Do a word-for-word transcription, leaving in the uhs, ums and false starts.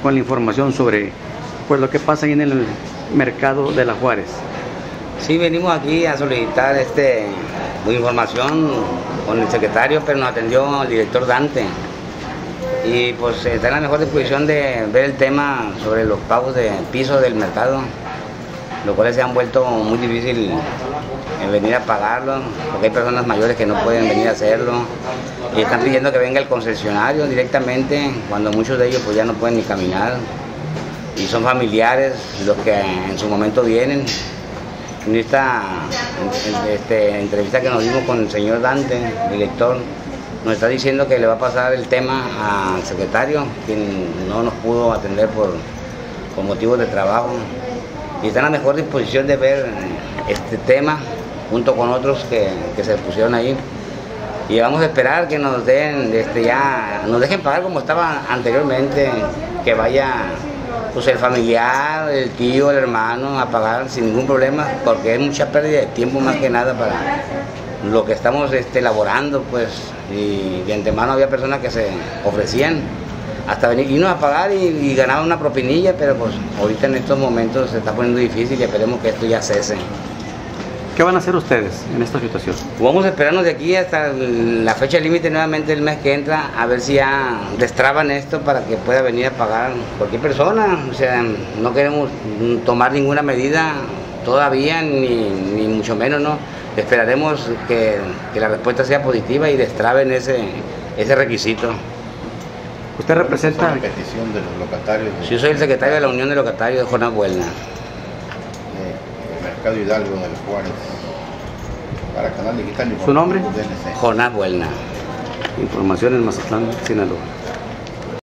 con la información sobre pues lo que pasa ahí en el mercado de La Juárez. Sí, venimos aquí a solicitar este, información con el secretario, pero nos atendió el director Dante. Y pues está en la mejor disposición de ver el tema sobre los pagos de piso del mercado, los cuales se han vuelto muy difícil en venir a pagarlo, porque hay personas mayores que no pueden venir a hacerlo y están pidiendo que venga el concesionario directamente, cuando muchos de ellos pues ya no pueden ni caminar y son familiares los que en su momento vienen. En esta este, entrevista que nos dimos con el señor Dante, director, nos está diciendo que le va a pasar el tema al secretario, quien no nos pudo atender por, por motivos de trabajo, y está en la mejor disposición de ver este tema junto con otros que, que se pusieron ahí. Y vamos a esperar que nos den, este, ya, nos dejen pagar como estaba anteriormente, que vaya pues el familiar, el tío, el hermano a pagar sin ningún problema, porque es mucha pérdida de tiempo más que nada para lo que estamos este, elaborando, pues, y de antemano había personas que se ofrecían hasta venir, irnos a pagar y, y ganaban una propinilla, pero pues ahorita en estos momentos se está poniendo difícil y esperemos que esto ya cese. ¿Qué van a hacer ustedes en esta situación? Vamos a esperarnos de aquí hasta la fecha límite nuevamente el mes que entra, a ver si ya destraban esto para que pueda venir a pagar cualquier persona. O sea, no queremos tomar ninguna medida todavía, ni, ni mucho menos, ¿no? Esperaremos que, que la respuesta sea positiva y destraben ese, ese requisito. ¿Usted representa la petición de los locatarios? De... Yo soy el secretario de la Unión de Locatarios de Jonás Buelna. Mercado Hidalgo de Los Juárez. Para Canal Digital. ¿Su nombre? Jonás Buelna. Información en Mazatlán, Sinaloa.